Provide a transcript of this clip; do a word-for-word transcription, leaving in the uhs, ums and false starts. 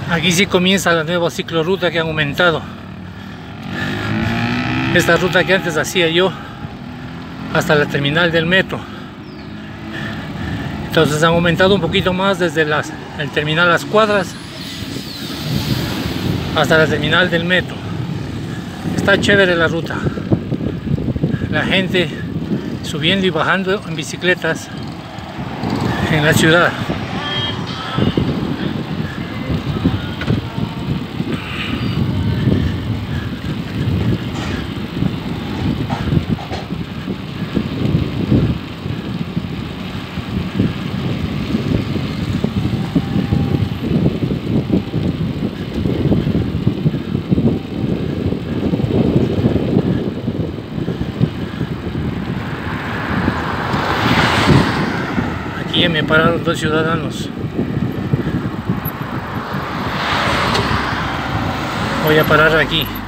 Aquí sí comienza la nueva ciclorruta que han aumentado. Esta ruta que antes hacía yo hasta la terminal del metro. Entonces han aumentado un poquito más desde las, el terminal Las Cuadras hasta la terminal del metro. Está chévere la ruta. La gente subiendo y bajando en bicicletas en la ciudad. Aquí me pararon dos ciudadanos. Voy a parar aquí.